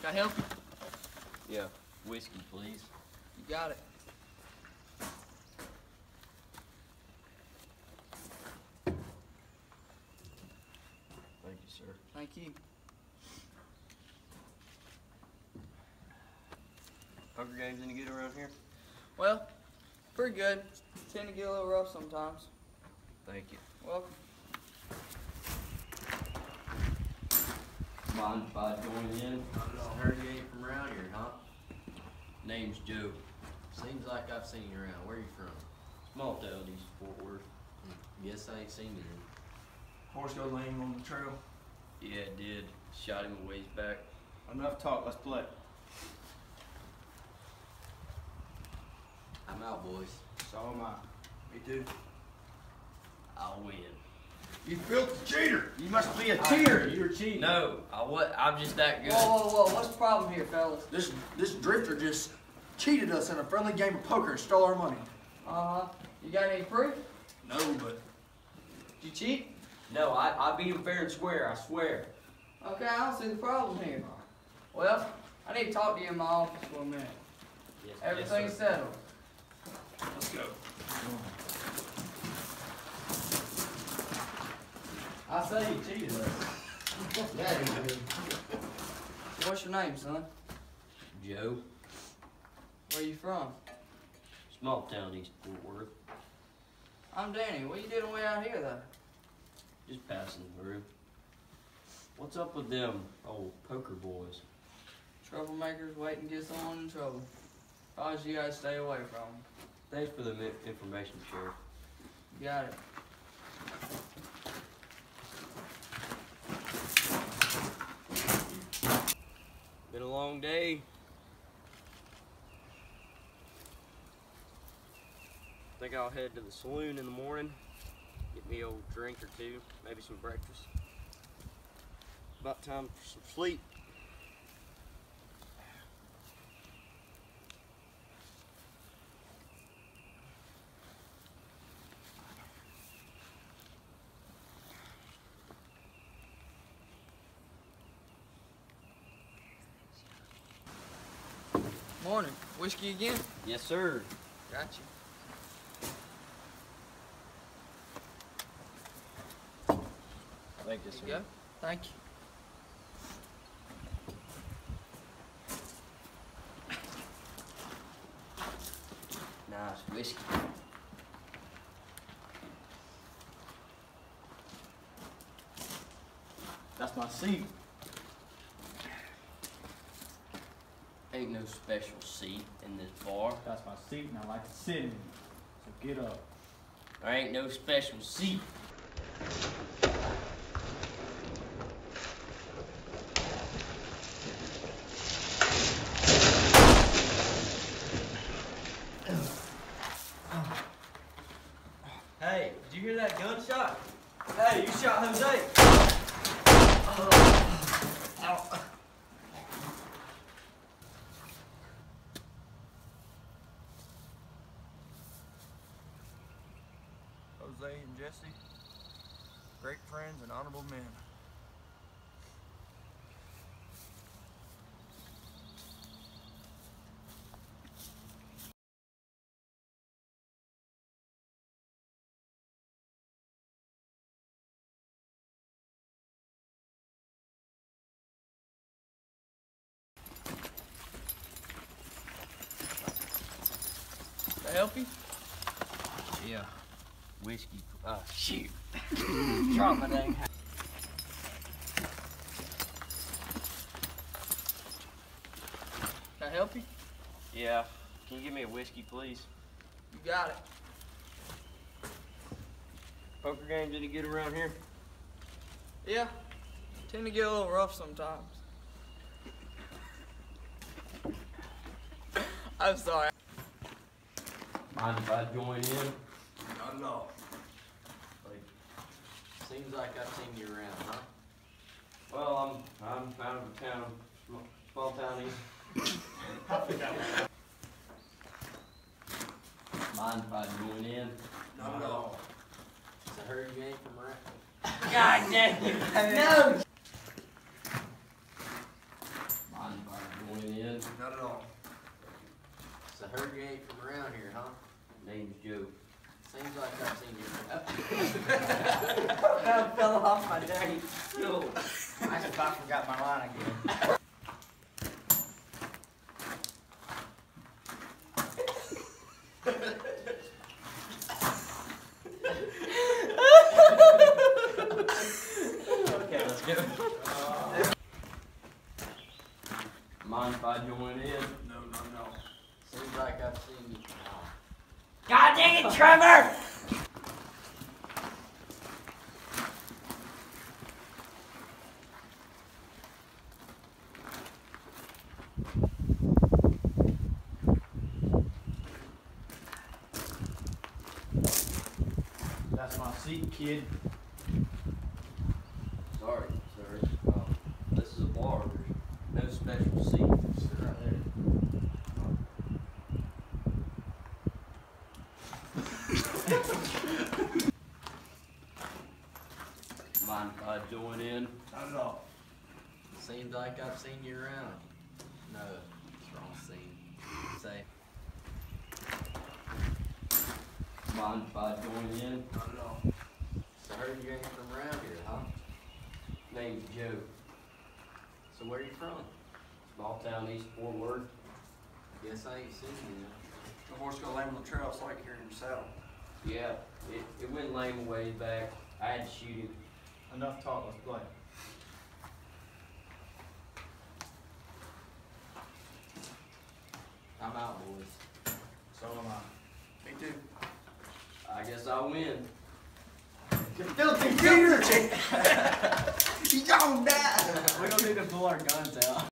Can I help you? Yeah, whiskey, please. You got it. Thank you, sir. Thank you. Poker games any good around here? Well, pretty good. Tend to get a little rough sometimes. Thank you. Welcome. Mind if I join in? I heard you ain't from around here, huh? Name's Joe. Seems like I've seen you around. Where you from? Small town east of Fort Worth. Guess I ain't seen you. Horse go lame on the trail. Yeah, it did. Shot him a ways back. Enough talk, let's play. I'm out, boys. So am I. Me too. I'll win. You filthy cheater! You must be a cheater! You're cheating. No, I'm just that good. Whoa. What's the problem here, fellas? This drifter just cheated us in a friendly game of poker and stole our money. Uh-huh. You got any proof? No, but Did you cheat? No, I beat him fair and square, I swear. Okay, I don't see the problem here. Well, I need to talk to you in my office for a minute. Yes, Everything's yes, sir. settled. let's go. I say you cheated us. Yeah, you did. What's your name, son? Joe, Where you from? small town east of Fort Worth. I'm Danny. What you doing way out here, though? Just passing through. What's up with them old poker boys? Troublemakers waiting to get someone in trouble. Probably you gotta stay away from them. Thanks for the information, Sheriff. You got it. Been a long day. Think I'll head to the saloon in the morning, get me a old drink or two, maybe some breakfast. About time for some sleep. Morning. Whiskey again? Yes, sir. Got you. Thank you, There sir. you go. Thank you. Nice whiskey. That's my seat. Ain't no special seat in this bar. That's my seat, and I like to sit in it. So get up. There ain't no special seat. Hey, did you hear that gunshot? Hey, you shot Jose. Jose and Jesse, great friends and honorable men. Can I help you? Yeah. Whiskey. Shoot. Drop my dang hat. Can I help you? Yeah. Can you give me a whiskey, please? You got it. Poker games any good around here? Yeah. Tend to get a little rough sometimes. I'm sorry. Mind if I join in? Not at all. Seems like I've seen you around, huh? Well, I'm out of town, small town east. Mind if I join in? Not at all. I heard you ain't from around. God dang it. No! Mind if I join in. Not at all. So I heard you ain't from around here, huh? Name's Joe. Seems like I've seen you around. That fell off my daddy. No. I just about forgot my line again. Okay, let's go. Mind if I join in? No, not at all. Seems like I've seen you. Oh. God dang it, Trevor! That's my seat, kid. Sorry, sir. This is a bar. There's no special seat. Sit right there. Mind if I join in? Not at all. Seems like I've seen you around. No, it's wrong scene. Say, Mind if I join in? Not at all. so I heard you ain't from around here, huh? Name's Joe. So where you from? Small town East Fort Worth. Guess I ain't seen you. The horse got lame on the trail. It's like here in the saddle. Yeah, it went lame a ways back. I had to shoot him. Enough talk, let's play. I'm out, boys. So am I. Me too. I guess I win. Filthy Peter! You don't die! We don't need to pull our guns out.